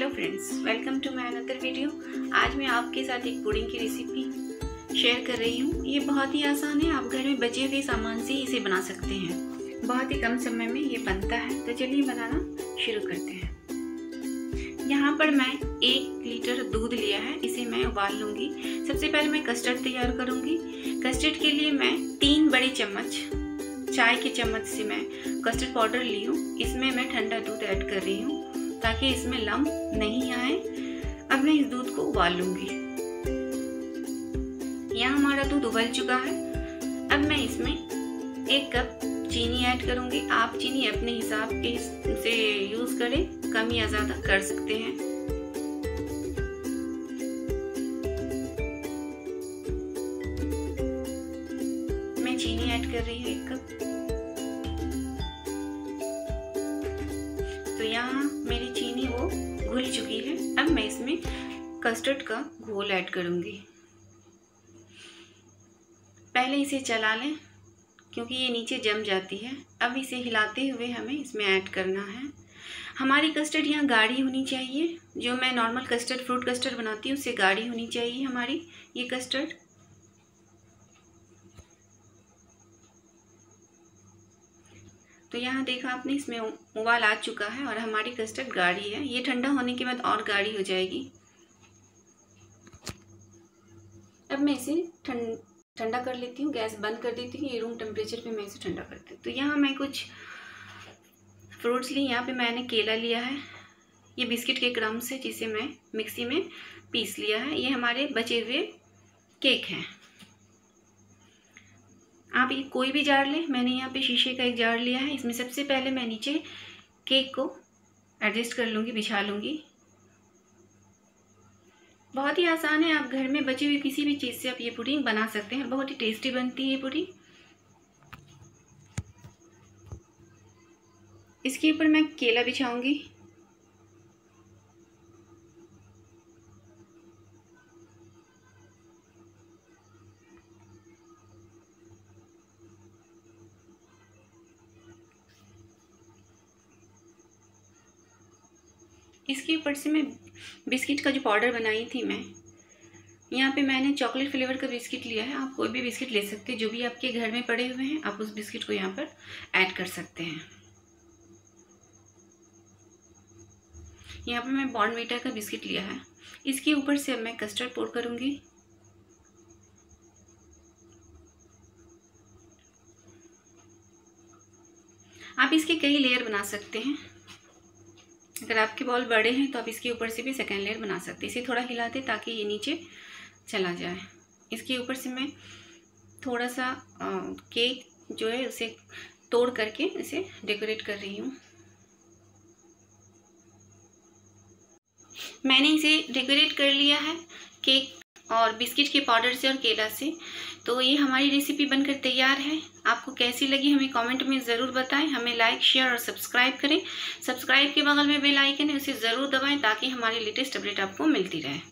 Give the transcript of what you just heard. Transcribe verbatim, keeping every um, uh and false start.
Hello friends, welcome to my another video. आज मैं आपके साथ एक पुडिंग की रेसिपी शेयर कर रही हूँ। ये बहुत ही आसान है, आप घर में बचे हुए सामान से इसे बना सकते हैं। बहुत ही कम समय में ये बनता है, तो चलिए बनाना शुरू करते हैं। यहाँ पर मैं एक लीटर दूध लिया है, इसे मैं उबाल लूँगी। सबसे पहले मैं कस्टर्ड तैयार करूँगी। कस्टर्ड के लिए मैं तीन बड़े चम्मच चाय के चम्मच से मैं कस्टर्ड पाउडर ली हूँ। इसमें मैं ठंडा दूध ऐड कर रही हूँ ताकि इसमें लम्ब नहीं आए। अब मैं इस दूध को उबाल लूंगी। यहाँ हमारा दूध उबल चुका है। अब मैं इसमें एक कप चीनी ऐड करूंगी। आप चीनी अपने हिसाब के से यूज करें, कम या ज्यादा कर सकते हैं। मैं चीनी ऐड कर रही हूँ एक कप। तो यहाँ मेरी चीनी वो घुल चुकी है। अब मैं इसमें कस्टर्ड का घोल ऐड करूँगी। पहले इसे चला लें क्योंकि ये नीचे जम जाती है। अब इसे हिलाते हुए हमें इसमें ऐड करना है। हमारी कस्टर्ड यहाँ गाढ़ी होनी चाहिए। जो मैं नॉर्मल कस्टर्ड फ्रूट कस्टर्ड बनाती हूँ उससे गाढ़ी होनी चाहिए हमारी ये कस्टर्ड। तो यहाँ देखा आपने, इसमें उबाल आ चुका है और हमारी कस्टर्ड गाढ़ी है। ये ठंडा होने के बाद और गाढ़ी हो जाएगी। अब मैं इसे ठंडा कर लेती हूँ, गैस बंद कर देती हूँ। ये रूम टेम्परेचर पे मैं इसे ठंडा करती हूँ। तो यहाँ मैं कुछ फ्रूट्स ली। यहाँ पे मैंने केला लिया है, ये बिस्किट के क्रम्स है जिसे मैं मिक्सी में पीस लिया है। ये हमारे बचे हुए केक हैं। आप ये कोई भी जार लें, मैंने यहाँ पे शीशे का एक जार लिया है। इसमें सबसे पहले मैं नीचे केक को एडजस्ट कर लूँगी, बिछा लूँगी। बहुत ही आसान है, आप घर में बची हुई किसी भी चीज़ से आप ये पुडिंग बना सकते हैं। बहुत ही टेस्टी बनती है ये पुडिंग। इसके ऊपर मैं केला बिछाऊँगी। इसके ऊपर से मैं बिस्किट का जो पाउडर बनाई थी मैं, यहाँ पे मैंने चॉकलेट फ्लेवर का बिस्किट लिया है। आप कोई भी बिस्किट ले सकते हैं, जो भी आपके घर में पड़े हुए हैं आप उस बिस्किट को यहाँ पर ऐड कर सकते हैं। यहाँ पे मैं बॉर्नवीटा का बिस्किट लिया है। इसके ऊपर से अब मैं कस्टर्ड पोर करूँगी। आप इसके कई लेयर बना सकते हैं। अगर आपके बॉल बड़े हैं तो आप इसके ऊपर से भी सेकेंड लेयर बना सकते हैं। इसे थोड़ा हिला दें ताकि ये नीचे चला जाए। इसके ऊपर से मैं थोड़ा सा आ, केक जो है उसे तोड़ करके इसे डेकोरेट कर रही हूँ। मैंने इसे डेकोरेट कर लिया है केक और बिस्किट के पाउडर से और केला से। तो ये हमारी रेसिपी बनकर तैयार है। आपको कैसी लगी हमें कमेंट में ज़रूर बताएं। हमें लाइक, शेयर और सब्सक्राइब करें। सब्सक्राइब के बगल में बेल आइकन है, उसे ज़रूर दबाएं ताकि हमारी लेटेस्ट अपडेट आपको मिलती रहे।